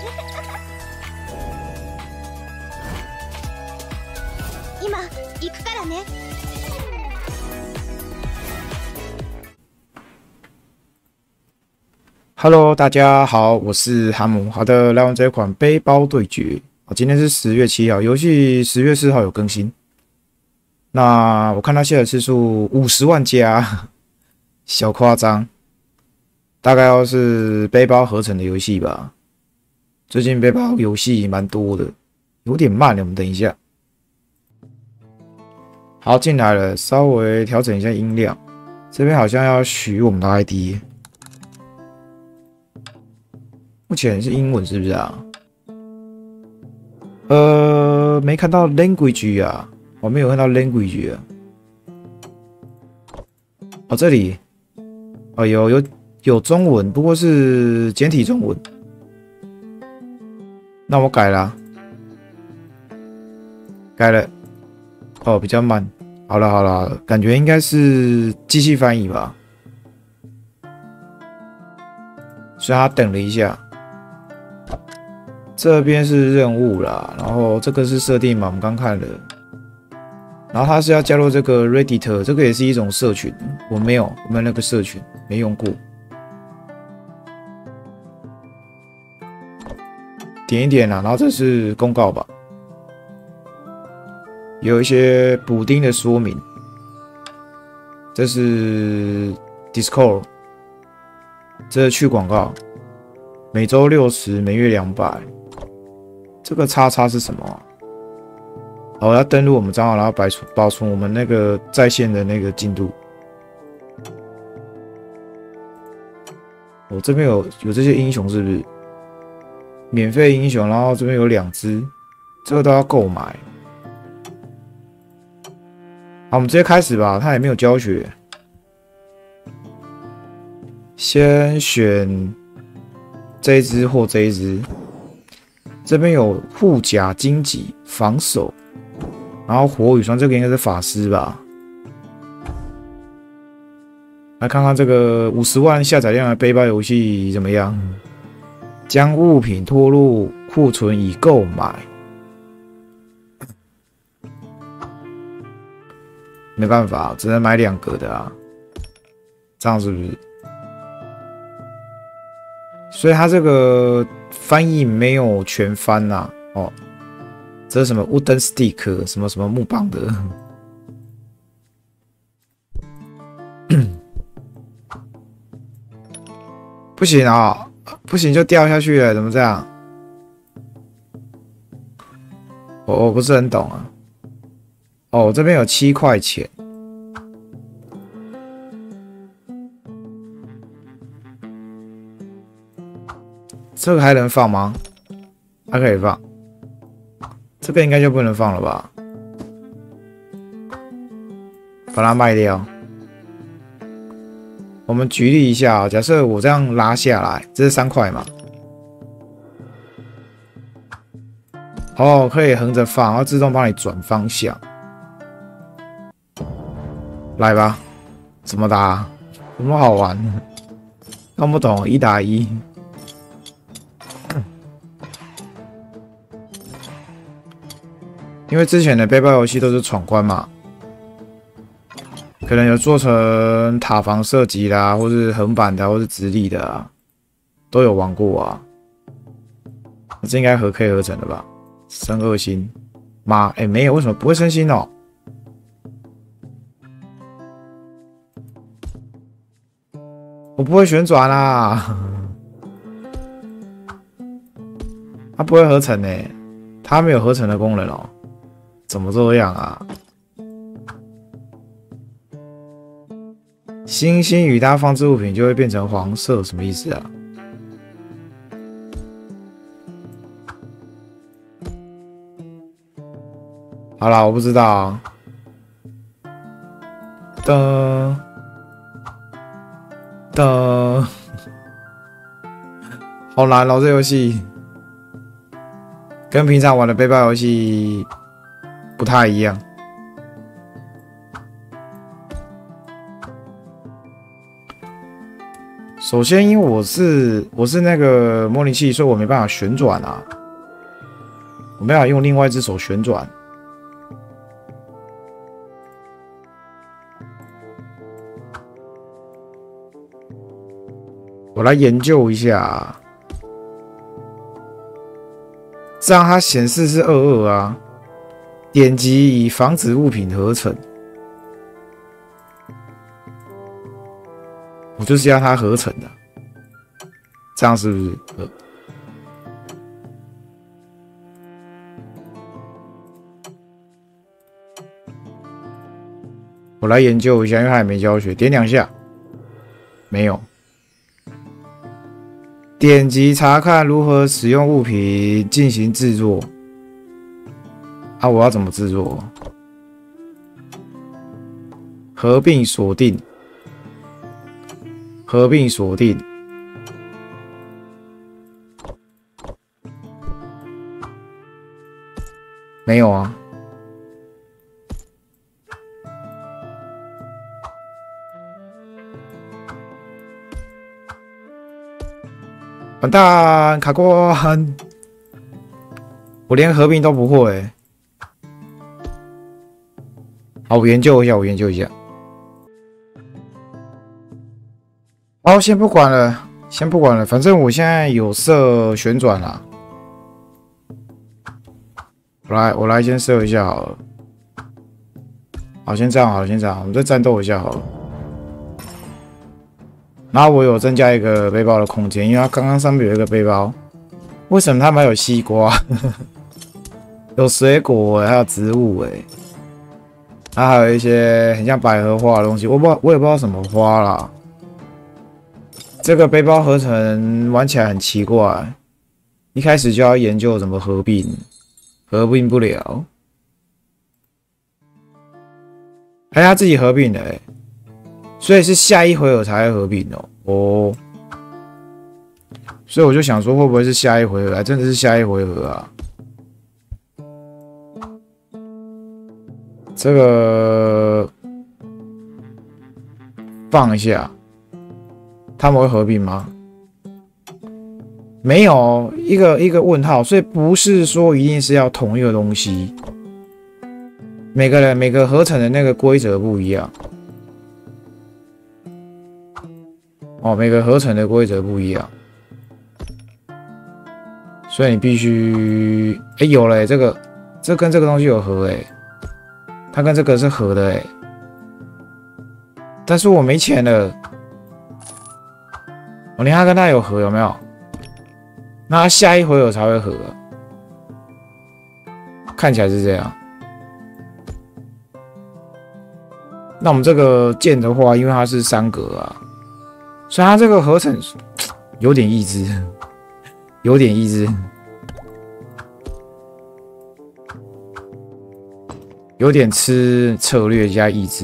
今行くからね。 Hello， 大家好，我是哈姆。好的，来玩这款背包对决。今天是10月7号，游戏10月4号有更新。那我看它下载次数50万加，小夸张。大概要是背包合成的游戏吧。最近背包游戏蛮多的，有点慢了，我们等一下。好，进来了，稍微调整一下音量。这边好像要取我们的 ID。目前是英文是不是啊？没看到 language 啊，我没有看到 language 啊。哦，这里，哦有中文，不过是简体中文。那我改了啊，改了。哦，比较慢。好了，感觉应该是机器翻译吧。所以他等了一下。这边是任务啦，然后这个是设定嘛，我们刚看了。然后他是要加入这个 Reddit， 这个也是一种社群，我没有那个社群，没用过。点一点啦，然后这是公告吧，有一些补丁的说明。这是 Discord， 这是去广告，每周60，每月200。这个叉叉是什么啊？哦，要登录我们账号，然后保存我们那个在线的那个进度。我这边有这些英雄是不是？免费英雄，然后这边有2只，这个都要购买。好，我们直接开始吧，它也没有教学。先选这一只或这一只。这边有护甲、荆棘、防守，然后火与霜，这个应该是法师吧？来看看这个50万下载量的背包游戏怎么样？将物品拖入库存已购买。没办法，只能买2个的啊，这样是不是？所以它这个翻译没有全翻呐、哦，这是什么 wooden stick 什么木棒的？不行啊，不行就掉下去了，怎么这样？我不是很懂啊。哦，这边有7块钱。这个还能放吗？还可以放。这个应该就不能放了吧？把它卖掉。我们举例一下啊，假设我这样拉下来，这是3块嘛？哦，可以横着放，然后自动帮你转方向。来吧，怎么打？有没有好玩？看不懂，1打1。因为之前的背包游戏都是闯关嘛，可能有做成塔防射击啦，或是横版的，或是直立的啊，都有玩过啊。这应该可以合成的吧？升2星，妈，没有，为什么不会升星哦？我不会旋转啦，它不会合成它没有合成的功能哦。怎么这样啊？星星与它放置物品就会变成黄色，什么意思啊？好啦，我不知道啊。噔噔，好难哦，这游戏跟平常玩的背包游戏不太一样。 首先，因为我是那个模拟器，所以我没办法旋转啊，我没办法用另外一只手旋转。我来研究一下，这样它显示是22啊。点击以防止物品合成，我就是要它合成的，这样是不是？我来研究一下，因为它还没教学，点2下，没有。点击查看如何使用物品进行制作。啊，我要怎么制作？合并锁定，合并锁定。没有啊。完蛋，卡关！我连合并都不会欸。好，我研究一下，我研究一下。好，先不管了，先不管了，反正我现在有设旋转啦。我来先设一下好了。好，先这样好了，先这样，我们再战斗一下好了。然后我有增加一个背包的空间，因为它刚刚上面有一个背包。为什么它们有西瓜？有水果，还有植物它还有一些很像百合花的东西，我也不知道什么花啦。这个背包合成玩起来很奇怪，一开始就要研究怎么合并，合并不了。它自己合并的所以是下一回合才会合并哦。所以我就想说，会不会是下一回合？真的是下一回合啊！这个放一下，他们会合并吗？没有，一个问号，所以不是说一定是要同一个东西。每个合成的那个规则不一样。每个合成的规则不一样，所以你必须有了这跟这个东西有合它跟这个是合的但是我没钱了。你看它跟它有合有没有？那它下一回合才会合看起来是这样。那我们这个键的话，因为它是3格啊，所以它这个合成有点意志，有点意志。有点吃策略加意志，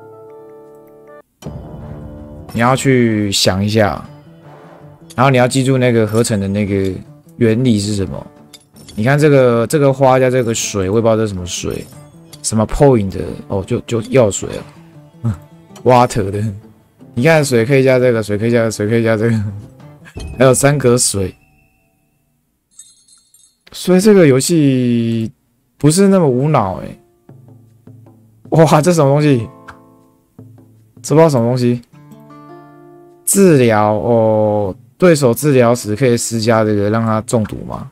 你要去想一下，然后你要记住那个合成的那个原理是什么。你看这个花加这个水，我也不知道这是什么水，什么 point 就药水water 的。你看水可以加这个，水可以加这个，还有3格水，所以这个游戏不是那么无脑哇，这什么东西？这不知道什么东西。治疗对手治疗时可以施加这个让他中毒吗？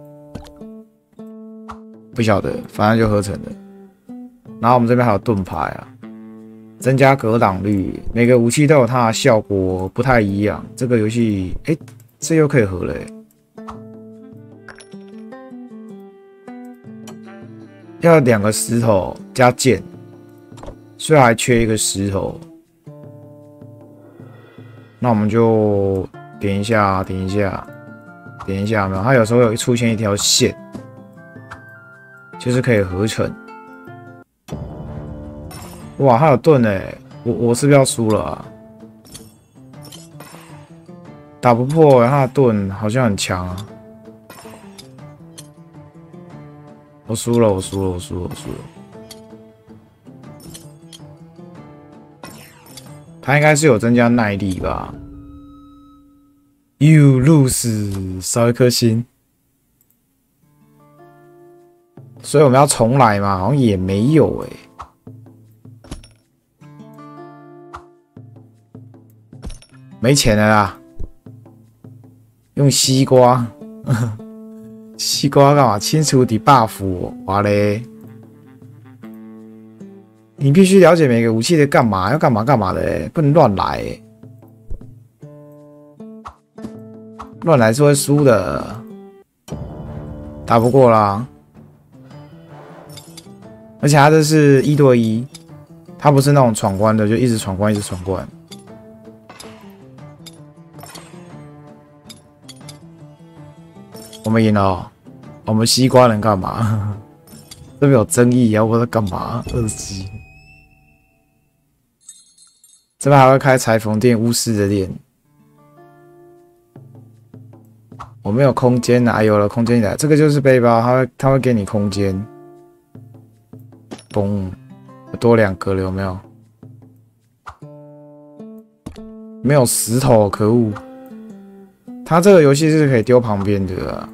不晓得，反正就合成的。然后我们这边还有盾牌啊，增加格挡率，每个武器都有它的效果，不太一样。这个游戏，这又可以合了要2个石头加剑。所以还缺一个石头，那我们就点一下，点一下，有没有？它有时候有出现一条线，就是可以合成。哇，它有盾我是不是要输了啊？打不破它的盾好像很强啊！我输了。它应该是有增加耐力吧？ You lose， 少一颗星。所以我们要重来嘛？好像也没有没钱了啦。用西瓜，西瓜干嘛？清除 debuff 我，哇嘞！你必须了解每个武器的干嘛，要干嘛干嘛的不能乱来乱来是会输的，打不过啦。而且他这是1对1，他不是那种闯关的，就一直闯关，一直闯关。我们赢了哦，我们西瓜能干嘛？这边有争议啊，我在干嘛？恶心。这边还会开裁缝店、巫师的店。我没有空间啊，有了空间来，这个就是背包，它会给你空间。嘣，多2个了，有没有？没有石头，可恶！它这个游戏是可以丢旁边的啊。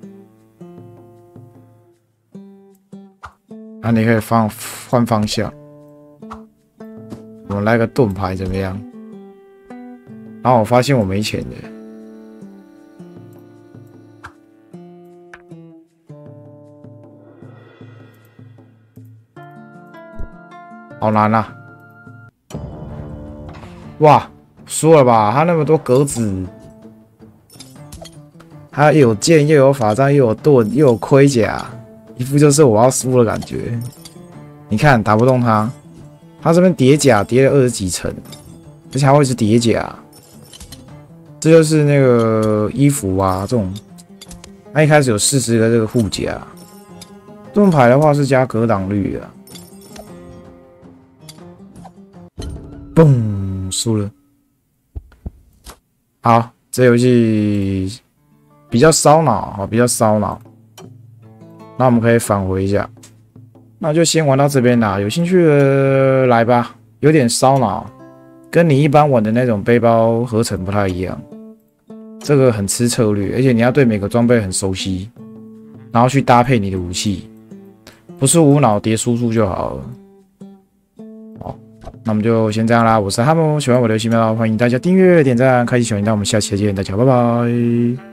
啊，你可以换方向。我们来个盾牌怎么样？然后我发现我没钱的。好难啊！哇，输了吧？他那么多格子，他又有剑，又有法杖，又有盾，又有盔甲，一副就是我要输的感觉。你看打不动他，他这边叠甲叠了20几层，而且还会一直叠甲。这就是那个衣服啊，这种，他一开始有40个这个护甲。盾牌的话是加格挡率的。嘣，输了。好，这游戏比较烧脑，比较烧脑。那我们可以返回一下，那就先玩到这边啦。有兴趣的来吧，有点烧脑，跟你一般玩的那种背包合成不太一样。这个很吃策略，而且你要对每个装备很熟悉，然后去搭配你的武器，不是无脑叠输出就好了。那我们就先这样啦，我是哈姆，喜欢我的游戏频道，欢迎大家订阅、点赞、开启小铃铛，我们下期再见，大家拜拜。